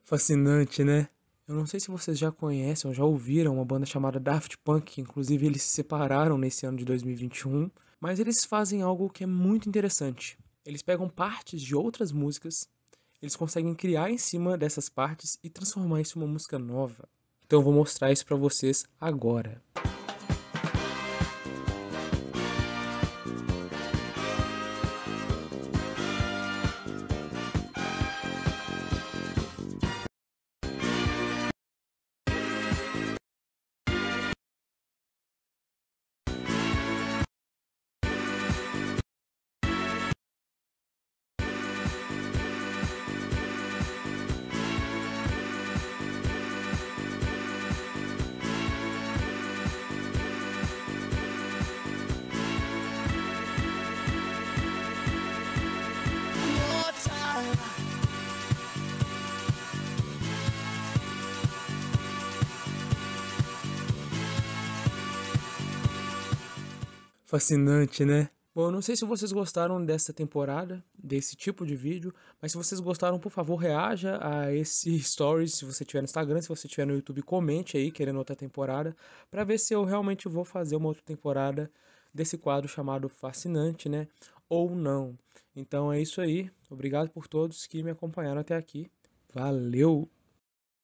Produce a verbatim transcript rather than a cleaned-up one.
Fascinante, né? Eu não sei se vocês já conhecem ou já ouviram uma banda chamada Daft Punk, que inclusive eles se separaram nesse ano de dois mil e vinte e um, mas eles fazem algo que é muito interessante. Eles pegam partes de outras músicas, eles conseguem criar em cima dessas partes e transformar isso em uma música nova. Então eu vou mostrar isso pra vocês agora. Fascinante, né? Bom, eu não sei se vocês gostaram dessa temporada, desse tipo de vídeo, mas se vocês gostaram, por favor, reaja a esse stories, se você tiver no Instagram, se você tiver no YouTube, comente aí, querendo outra temporada, pra ver se eu realmente vou fazer uma outra temporada desse quadro chamado Fascinante, né? Ou não. Então é isso aí. Obrigado por todos que me acompanharam até aqui. Valeu!